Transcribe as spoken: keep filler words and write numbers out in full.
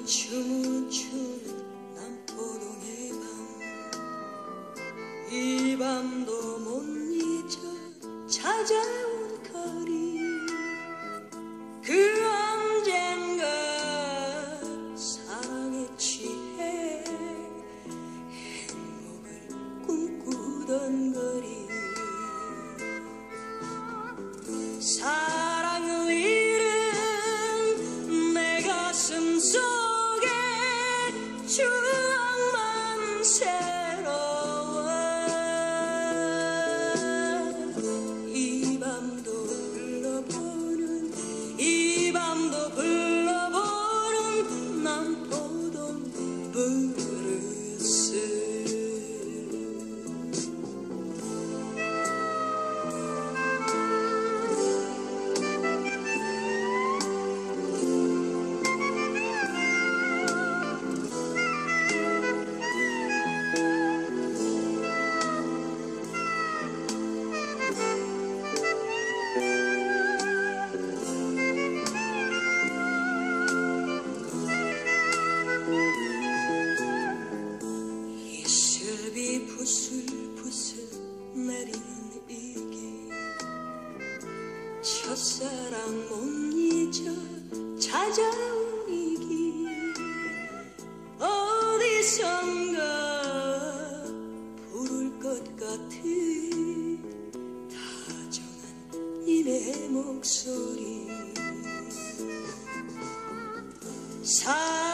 춤을 추는 남포동의 밤, 이 밤도 못 잊어 찾아온 거리. 그 언젠가 사랑에 취해 행복을 꿈꾸던 거리. 사랑을 잃은 내 가슴 속에 추억만 새로워. 이 밤도 불러보는 이 밤도 불러보는 남포동 브루스. 이슬비 부슬부슬 내리는 이길, 첫사랑 못 잊어 찾아온 이 길. 어디선가 부를 것 같은 다정한 이내 목소리. 사